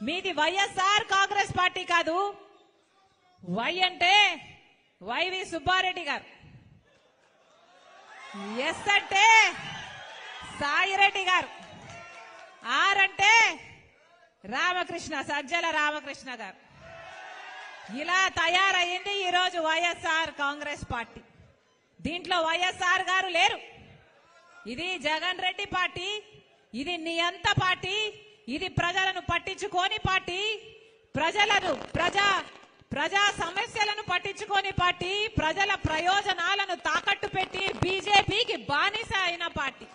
మీది వైఎస్ఆర్ కాంగ్రెస్ పార్టీ కాదు. వై అంటే వైవి సుబ్బారెడ్డి గారు, ఎస్ అంటే సాయిరెడ్డి గారు, ఆర్ అంటే రామకృష్ణ, సజ్జల రామకృష్ణ గారు. ఇలా తయారైంది ఈరోజు వైఎస్ఆర్ కాంగ్రెస్ పార్టీ. దీంట్లో వైఎస్ఆర్ గారు లేరు. ఇది జగన్ రెడ్డి పార్టీ, ఇది నియంత పార్టీ, ఇది ప్రజలను పట్టించుకోని పార్టీ, ప్రజా సమస్యలను పట్టించుకోని పార్టీ, ప్రజల ప్రయోజనాలను తాకట్టు పెట్టి బీజేపీకి బానిస అయిన పార్టీ.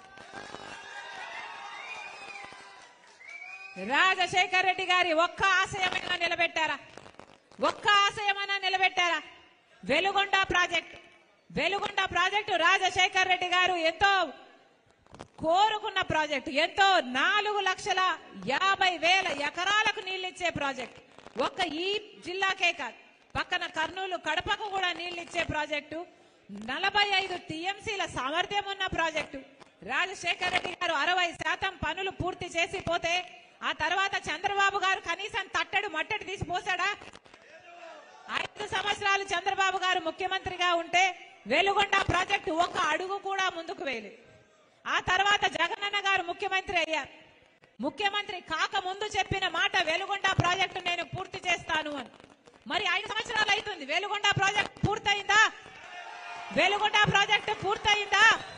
రాజశేఖర్ రెడ్డి గారి ఒక్క ఆశయమైనా నిలబెట్టారా? ఒక్క ఆశయమైనా నిలబెట్టారా? వెలుగొండ ప్రాజెక్టు రాజశేఖర్ రెడ్డి గారు ఎంతో కోరుకున్న ప్రాజెక్టు, ఎంతో 4,50,000 ఎకరాలకు నీళ్లిచ్చే ప్రాజెక్టు. ఒక్క ఈ జిల్లాకే కాదు, పక్కన కర్నూలు కడపకు కూడా నీళ్లిచ్చే ప్రాజెక్టు, 45 టీఎంసీల సామర్థ్యం ఉన్న ప్రాజెక్టు. రాజశేఖర్ రెడ్డి గారు 60% పనులు పూర్తి చేసి పోతే ఆ తర్వాత చంద్రబాబు గారు కనీసం తట్టడు మట్టడి తీసిపోసాడా? 5 సంవత్సరాలు చంద్రబాబు గారు ముఖ్యమంత్రిగా ఉంటే వెలుగొండ ప్రాజెక్టు ఒక్క అడుగు కూడా ముందుకు వేయలేదు. ఆ తర్వాత జగనన్న గారు ముఖ్యమంత్రి అయ్యారు. ముఖ్యమంత్రి కాక ముందు చెప్పిన మాట వెలుగొండ ప్రాజెక్టు నేను పూర్తి చేస్తాను అని. మరి 5 సంవత్సరాలు అవుతుంది, వెలుగొండ ప్రాజెక్టు పూర్తయిందా? వెలుగొండ ప్రాజెక్టు పూర్తయిందా?